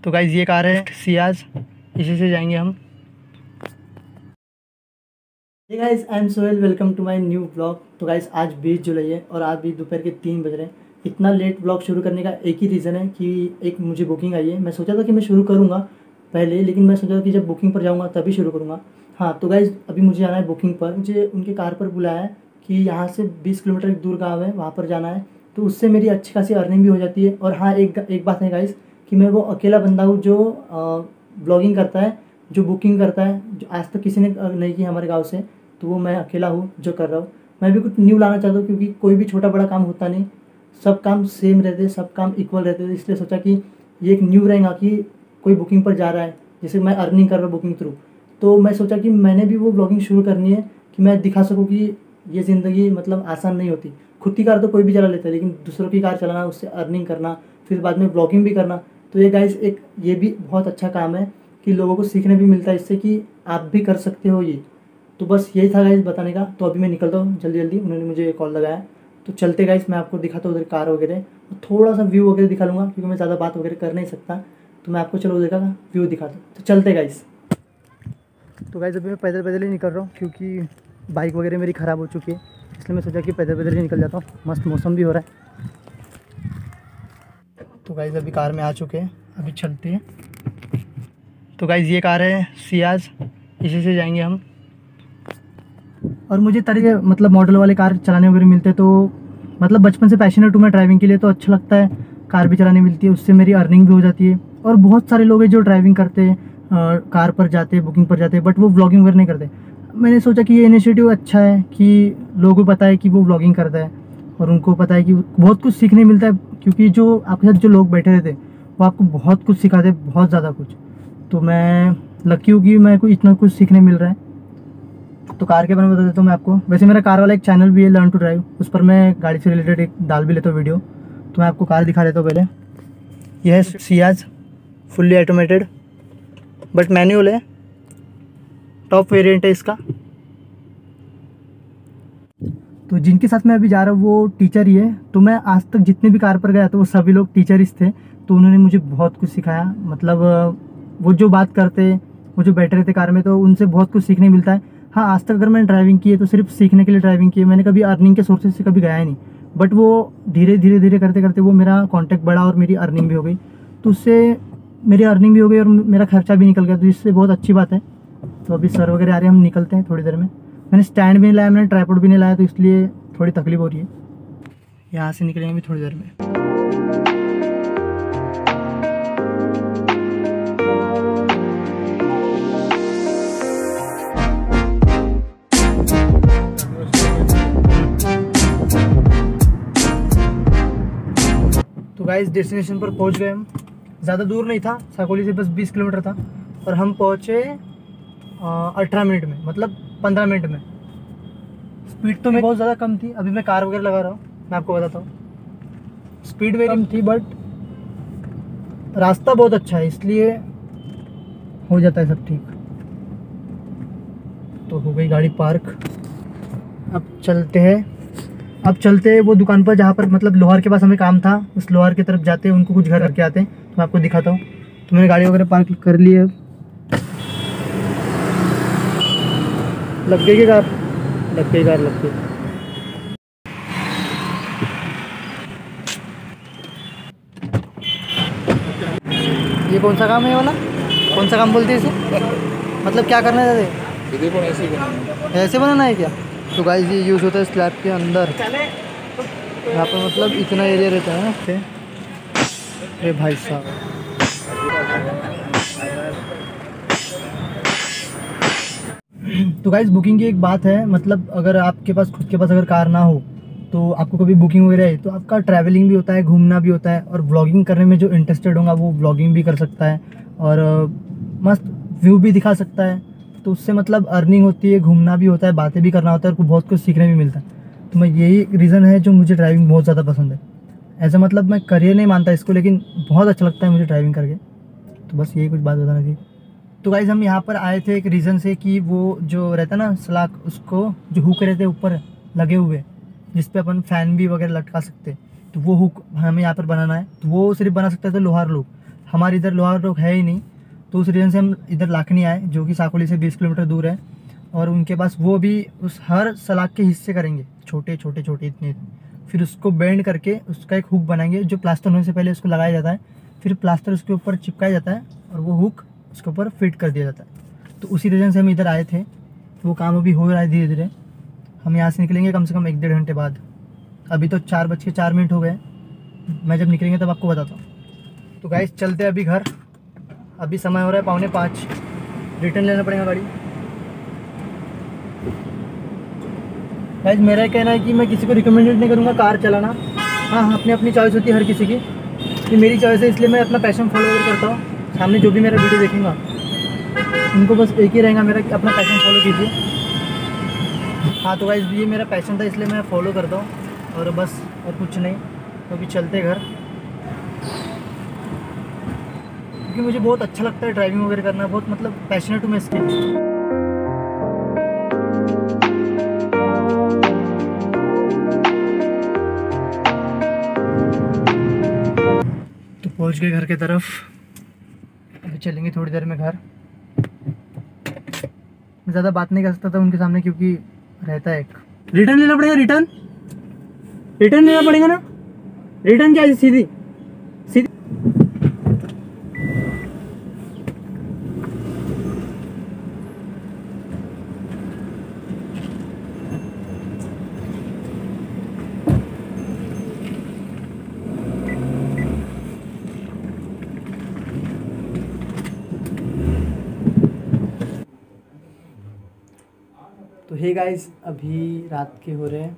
तो गाइज़ ये कार है सियाज, इसी से जाएंगे हम। Hey guys, I am Sohail, welcome to my new blog. तो गाइज़ आज 20 जुलाई है और आज भी दोपहर के 3 बज रहे हैं। इतना लेट ब्लॉग शुरू करने का एक ही रीज़न है कि एक मुझे बुकिंग आई है। मैं सोचा था कि मैं शुरू करूँगा पहले, लेकिन मैं सोचा था कि जब बुकिंग पर जाऊँगा तभी शुरू करूँगा। हाँ तो गाइज़ अभी मुझे जाना है बुकिंग पर। मुझे उनके कार पर बुलाया है कि यहाँ से 20 किलोमीटर एक दूर गाँव है, वहाँ पर जाना है। तो उससे मेरी अच्छी खासी अर्निंग भी हो जाती है। और हाँ एक बात है गाइज़ कि मैं वो अकेला बंदा हूँ जो ब्लॉगिंग करता है, जो बुकिंग करता है, जो आज तक किसी ने नहीं की हमारे गाँव से। तो वो मैं अकेला हूँ जो कर रहा हूँ। मैं भी कुछ न्यू लाना चाहता हूँ क्योंकि कोई भी छोटा बड़ा काम होता नहीं, सब काम सेम रहते, सब काम इक्वल रहते थे। इसलिए सोचा कि ये एक न्यू रहेगा कि कोई बुकिंग पर जा रहा है, जैसे मैं अर्निंग कर रहा हूँ बुकिंग थ्रू। तो मैं सोचा कि मैंने भी वो ब्लॉगिंग शुरू करनी है कि मैं दिखा सकूँ कि ये ज़िंदगी मतलब आसान नहीं होती। खुद की कार तो कोई भी चला लेता है, लेकिन दूसरों की कार चलाना, उससे अर्निंग करना, फिर बाद में ब्लॉगिंग भी करना, तो ये गाइस एक ये भी बहुत अच्छा काम है कि लोगों को सीखने भी मिलता है इससे कि आप भी कर सकते हो ये। तो बस यही था गाइस बताने का। तो अभी मैं निकलता हूँ जल्दी जल्दी, उन्होंने मुझे कॉल लगाया। तो चलते गाइस, मैं आपको दिखाता हूँ उधर कार वगैरह, थोड़ा सा व्यू वगैरह दिखा लूँगा क्योंकि मैं ज़्यादा बात वगैरह कर नहीं सकता। तो मैं आपको चलो उधर का व्यू दिखाता हूँ। तो चलते गाइस। तो गाइस अभी मैं पैदल पैदल ही निकल रहा हूँ क्योंकि बाइक वगैरह मेरी ख़राब हो चुकी है, इसलिए मैं सोचा कि पैदल पैदल ही निकल जाता हूँ। मस्त मौसम भी हो रहा है। तो गाइस अभी कार में आ चुके हैं, अभी चलते हैं। तो गाइस ये कार है सियाज, इसी से जाएंगे हम। और मुझे तरह मतलब मॉडल वाले कार चलाने वगैरह मिलते हैं, तो मतलब बचपन से पैशनेट हूँ मैं ड्राइविंग के लिए, तो अच्छा लगता है। कार भी चलाने मिलती है, उससे मेरी अर्निंग भी हो जाती है। और बहुत सारे लोग हैं जो ड्राइविंग करते हैं, कार पर जाते हैं, बुकिंग पर जाते हैं, बट वो व्लॉगिंग वगैरह नहीं करते। मैंने सोचा कि ये इनिशिएटिव अच्छा है कि लोगों को पता है कि वो व्लॉगिंग करता है और उनको पता है कि बहुत कुछ सीखने मिलता है, क्योंकि जो आपके साथ जो लोग बैठे रहते हैं वो आपको बहुत कुछ सिखाते हैं, बहुत ज़्यादा कुछ। तो मैं लकी हूँ कि मेरे को इतना कुछ सीखने मिल रहा है। तो कार के बारे में बता देता हूँ मैं आपको। वैसे मेरा कार वाला एक चैनल भी है, लर्न टू ड्राइव, उस पर मैं गाड़ी से रिलेटेड एक डाल भी लेता हूँ वीडियो। तो मैं आपको कार दिखा देता हूँ पहले। यह है Ciaz, fully automated but manual है, टॉप वेरिएंट है इसका। तो जिनके साथ मैं अभी जा रहा हूँ वो टीचर ही है। तो मैं आज तक जितने भी कार पर गया तो वो सभी लोग टीचर्स थे, तो उन्होंने मुझे बहुत कुछ सिखाया। मतलब वो जो बात करते, वो जो बैठे रहते कार में, तो उनसे बहुत कुछ सीखने मिलता है। हाँ आज तक अगर मैंने ड्राइविंग की है तो सिर्फ सीखने के लिए ड्राइविंग की है, मैंने कभी अर्निंग के सोर्सेज से कभी गया ही नहीं। बट वो धीरे धीरे करते करते वो मेरा कॉन्टैक्ट बढ़ा और मेरी अर्निंग भी हो गई। तो उससे मेरी अर्निंग भी हो गई और मेरा खर्चा भी निकल गया, तो इससे बहुत अच्छी बात है। तो अभी सर वगैरह आ रहे हैं, हम निकलते हैं थोड़ी देर में। मैंने स्टैंड भी नहीं लाया, मैंने ट्राइपॉड भी नहीं लाया, तो इसलिए थोड़ी तकलीफ हो रही है। यहाँ से निकलेंगे भी थोड़ी देर में। तो गाइस डेस्टिनेशन पर पहुँच गए हम। ज़्यादा दूर नहीं था, साकोली से बस 20 किलोमीटर था और हम पहुँचे 18 मिनट में, मतलब 15 मिनट में। स्पीड तो मेरी बहुत ज़्यादा कम थी, अभी मैं कार वगैरह लगा रहा हूँ, मैं आपको बताता हूँ। स्पीड मेरी कम थी बट रास्ता बहुत अच्छा है, इसलिए हो जाता है सब ठीक। तो हो गई गाड़ी पार्क। अब चलते हैं वो दुकान पर जहाँ पर मतलब लोहार के पास हमें काम था, उस लोहार की तरफ जाते हैं, उनको कुछ घर रख के आते हैं। तो मैं आपको दिखाता हूँ। तो मैंने गाड़ी वगैरह पार्क कर ली है। लग गई कार, लग गई। ये कौन सा काम है ये वाला? कौन सा काम बोलते हैं इसे? मतलब क्या करना है दादा? ऐसे बनाना है क्या? तो गाइस ये यूज़ होता है स्लैब के अंदर। यहाँ पर मतलब इतना एरिया रहता है ना। अरे भाई साहब, तो गाइस बुकिंग की एक बात है, मतलब अगर आपके पास खुद के पास अगर कार ना हो तो आपको कभी बुकिंग वगैरह है तो आपका ट्रैवलिंग भी होता है, घूमना भी होता है, और व्लॉगिंग करने में जो इंटरेस्टेड होगा वो व्लॉगिंग भी कर सकता है और मस्त व्यू भी दिखा सकता है। तो उससे मतलब अर्निंग होती है, घूमना भी होता है, बातें भी करना होता है और बहुत कुछ सीखने भी मिलता है। तो मैं यही रीज़न है जो मुझे ड्राइविंग बहुत ज़्यादा पसंद है। ऐसा मतलब मैं करियर नहीं मानता इसको, लेकिन बहुत अच्छा लगता है मुझे ड्राइविंग करके। तो बस यही कुछ बात बताना थी। तो गाइज़ हम यहाँ पर आए थे एक रीज़न से कि वो जो रहता है ना सलाख, उसको जो हुक रहते हैं ऊपर लगे हुए, जिस पे अपन फैन भी वगैरह लटका सकते हैं, तो वो हुक हमें यहाँ पर बनाना है। तो वो सिर्फ बना सकते थे लोहार लोग, हमारे इधर लोहार रोड है ही नहीं, तो उस रीज़न से हम इधर लाखनी आए, जो कि साकोली से 20 किलोमीटर दूर है। और उनके पास वो भी उस हर सलाख के हिस्से करेंगे, छोटे छोटे छोटे इतने, फिर उसको बेंड करके उसका एक हुक बनाएंगे जो प्लास्टर होने से पहले उसको लगाया जाता है, फिर प्लास्टर उसके ऊपर चिपकाया जाता है और वो हुक उसके ऊपर फिट कर दिया जाता है। तो उसी रीज़न से हम इधर आए थे। वो काम अभी हो रहा है धीरे धीरे। हम यहाँ से निकलेंगे कम से कम 1-1.5 घंटे बाद। अभी तो 4:04 हो गए। मैं जब निकलेंगे तब आपको बताता हूँ। तो गाइस चलते हैं अभी घर। अभी समय हो रहा है 4:45। रिटर्न लेना पड़ेगा गाड़ी। गाइस मेरा कहना है कि मैं किसी को रिकमेंडेड नहीं करूँगा कार चलाना। हाँ, अपनी अपनी चॉइस होती है हर किसी की। ये मेरी चॉइस है, इसलिए मैं अपना पैशन फॉलो करता हूँ। सामने जो भी मेरा वीडियो देखेंगा उनको बस एक ही रहेगा मेरा कि अपना पैशन फॉलो कीजिए। हाँ तो गाइस ये मेरा पैशन था, इसलिए मैं फॉलो करता हूँ और बस, और कुछ नहीं। तो अभी चलते घर, क्योंकि मुझे बहुत अच्छा लगता है ड्राइविंग वगैरह करना। बहुत मतलब पैशनेट हूँ मैं इसके। तो पहुँच गए घर की तरफ। अभी चलेंगे थोड़ी देर में घर। मैं ज़्यादा बात नहीं कर सकता था उनके सामने, क्योंकि रहता है एक रिटर्न लेना पड़ेगा। रिटर्न लेना पड़ेगा ना। रिटर्न क्या है? सीधी सीधी। तो हे गाइस, अभी रात के हो रहे हैं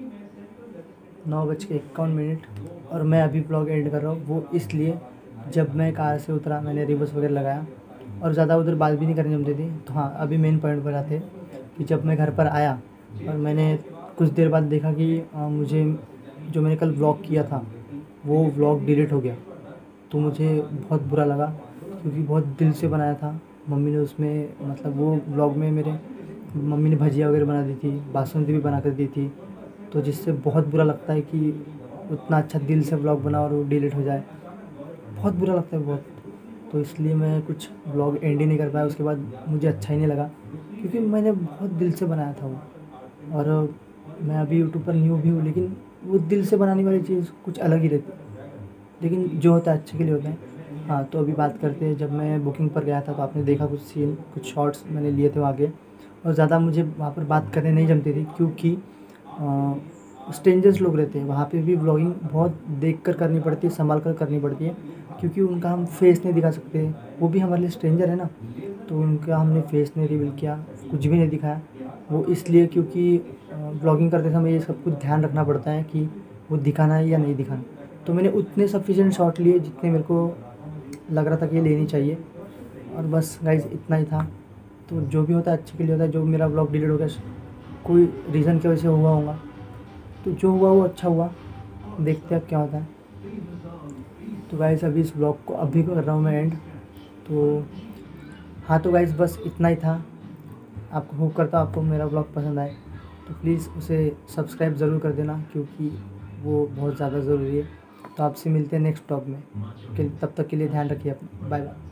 9:51 और मैं अभी ब्लॉग एडिट कर रहा हूँ। वो इसलिए जब मैं कार से उतरा मैंने रिवर्स वगैरह लगाया और ज़्यादा उधर बात भी नहीं करनी जमती थी। तो हाँ, अभी मेन पॉइंट पर आते कि जब मैं घर पर आया और मैंने कुछ देर बाद देखा कि मुझे जो मैंने कल ब्लॉग किया था वो ब्लॉग डिलीट हो गया। तो मुझे बहुत बुरा लगा, क्योंकि बहुत दिल से बनाया था। मम्मी ने उसमें मतलब वो ब्लॉग में मेरे मम्मी ने भजिया वगैरह बना दी थी, बासुंदी भी बना कर दी थी। तो जिससे बहुत बुरा लगता है कि उतना अच्छा दिल से ब्लॉग बना और वो डिलीट हो जाए। बहुत बुरा लगता है बहुत। तो इसलिए मैं कुछ ब्लॉग एंड ही नहीं कर पाया। उसके बाद मुझे अच्छा ही नहीं लगा, क्योंकि मैंने बहुत दिल से बनाया था वो। और मैं अभी यूट्यूब पर न्यू भी हूँ, लेकिन वो दिल से बनाने वाली चीज़ कुछ अलग ही रहती है। लेकिन जो होता है अच्छे के लिए होता है। हाँ, तो अभी बात करते हैं। जब मैं बुकिंग पर गया था तो आपने देखा कुछ सीन, कुछ शॉट्स मैंने लिए थे वहाँ के। और ज़्यादा मुझे वहाँ पर बात करने नहीं जमती थी, क्योंकि स्ट्रेंजर्स लोग रहते हैं वहाँ पे भी। ब्लॉगिंग बहुत देख कर करनी पड़ती है, संभाल कर करनी पड़ती है, क्योंकि उनका हम फेस नहीं दिखा सकते। वो भी हमारे लिए स्ट्रेंजर है ना, तो उनका हमने फेस नहीं रिवील किया, कुछ भी नहीं दिखाया। वो इसलिए क्योंकि ब्लॉगिंग करते समय ये सब कुछ ध्यान रखना पड़ता है कि वो दिखाना है या नहीं दिखाना। तो मैंने उतने सफिशिएंट शॉट लिए जितने मेरे को लग रहा था कि ये लेनी चाहिए। और बस गाइज इतना ही था। तो जो भी होता है अच्छे के लिए होता है। जो मेरा ब्लॉग डिलीट हो गया कोई रीज़न की वजह से हुआ होगा, तो जो हुआ वो अच्छा हुआ। देखते हैं अब क्या होता है। तो गाइज अभी इस ब्लॉग को अभी कर रहा हूँ मैं एंड। तो हाँ, तो गाइज बस इतना ही था। आपको होप करता हूँ आपको मेरा ब्लॉग पसंद आए, तो प्लीज़ उसे सब्सक्राइब ज़रूर कर देना, क्योंकि वो बहुत ज़्यादा ज़रूरी है। तो आपसे मिलते हैं नेक्स्ट ब्लॉग में। तब तक के लिए ध्यान रखिए अपना। Bye bye.